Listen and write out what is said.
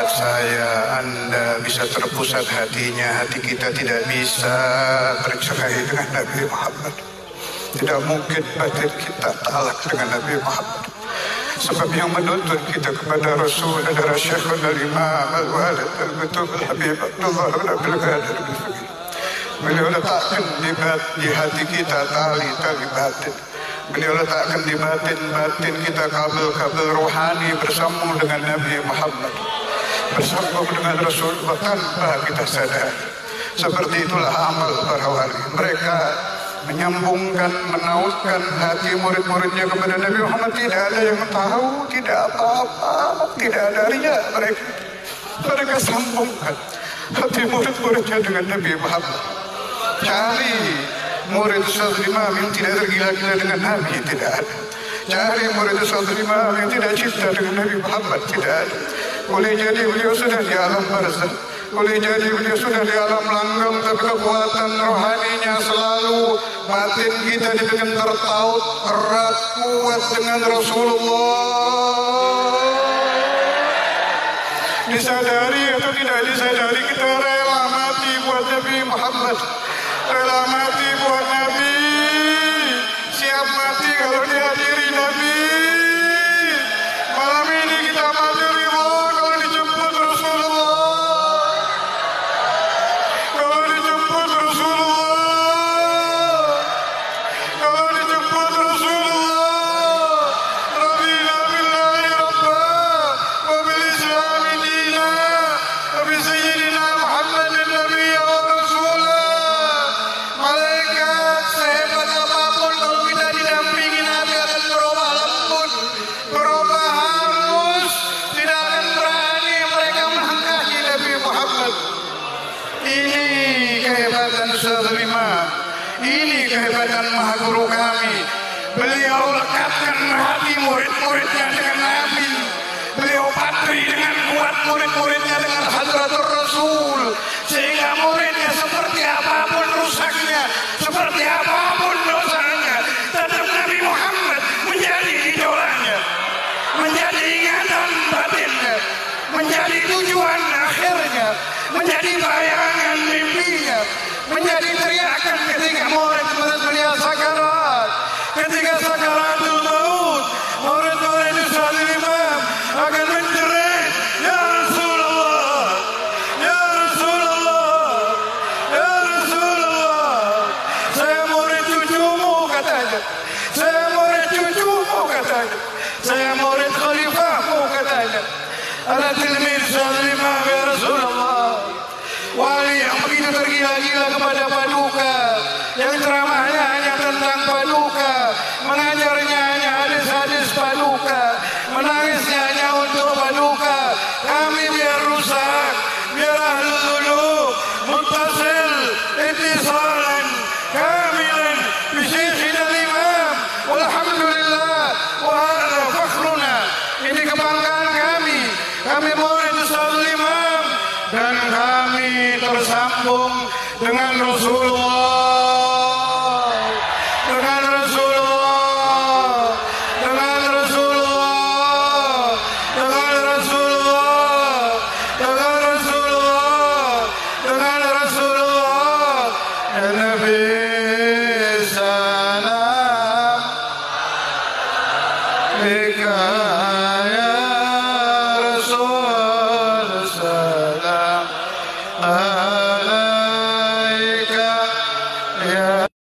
saya, Anda bisa terpusat hatinya. Hati kita tidak bisa bercerai dengan Nabi Muhammad. Tidak mungkin batin kita talak dengan Nabi Muhammad. Sebab yang menuntun kita kepada Rasul adalah Syekhul Imam Al-Walid Al-Betul Al-Habib Abdullah bin Abdul Qadir Al-Faqih. Beliau letakkan di hati kita tali-tali batin. Beliau letakkan di batin kita kabel-kabel rohani bersambung dengan Nabi Muhammad, bersambung dengan Rasulullah tanpa kita sadar. Seperti itulah amal para wali. Mereka menyambungkan, menautkan hati murid-muridnya kepada Nabi Muhammad. Tidak ada yang tahu, tidak apa-apa, tidak ada riya mereka. Mereka sambungkan hati murid-muridnya dengan Nabi Muhammad. Cari murid Ustaz Imam yang tidak tergila-gila dengan Nabi, tidak ada. Cari murid Ustaz Imam yang tidak cinta dengan Nabi Muhammad, tidak ada. Boleh jadi beliau sudah di alam barzakh, boleh jadi beliau sudah di alam langgeng, tapi kekuatan rohaninya selalu batin kita dibikin tertaut erat kuat dengan Rasulullah. Disadari atau tidak disadari, kita rela mati buat Nabi Muhammad, rela mati buat Nabi, siap mati kalau dihadiri Nabi. Malam ini kita mati ridho kalau dijemput Rasulullah, kalau dijemput Rasulullah, kalau dijemput Rasulullah. Rabbina billahi rabba wa bil islami dina wa bi sayyidina Muhammadin nabiyya wa rasulah. Malaikat sehebat apapun kalau kita didampingi Nabi akan berubah lembut, berubah halus, tidak akan berani mereka mengangkati Nabi Muhammad. Ini kehebatan Ustaz Imam, ini kehebatan Maha Guru kami. Beliau lekatkan hati murid-muridnya dengan Nabi. Beliau patri dengan kuat murid-muridnya dengan Hadratul Rasul, sehingga muridnya seperti apapun rusaknya, seperti apapun dosanya, tetap Nabi Muhammad menjadi idolanya, menjadi ingatan batinnya, menjadi tujuan akhirnya, menjadi bayangan mimpinya, menjadi teriakan ketika murid-murid beliau sakarat, ketika sakaratul maut. Murid-murid Ustaz Imam akan menjerit, ya Rasulullah, ya Rasulullah, ya Rasulullah. Saya murid cucumu katanya, saya murid cucumu katanya, saya murid khalifahmu katanya. Ana tilmid Ustaz Imam ya Rasulullah. Wali yang begitu tergila-gila kepada paduka, yang ceramahnya hanya tentang paduka, mengajarnya hanya hadis-hadis paduka, menangisnya hanya untuk paduka. Kami biar rusak, biar ahlul qulub muttasil ittisalan kamilan bi syekhina al-imam. Walhamdulillah wa hadha fakhruna. Ini kebanggaan kami. Kami murid Ustaz Imam dan kami tersambung dengan Rasulullah, dengan Rasulullah, dengan Rasulullah, dengan Rasulullah, dengan Rasulullah, dengan Rasulullah. Ya Nabi salam bika ya Rasul salam.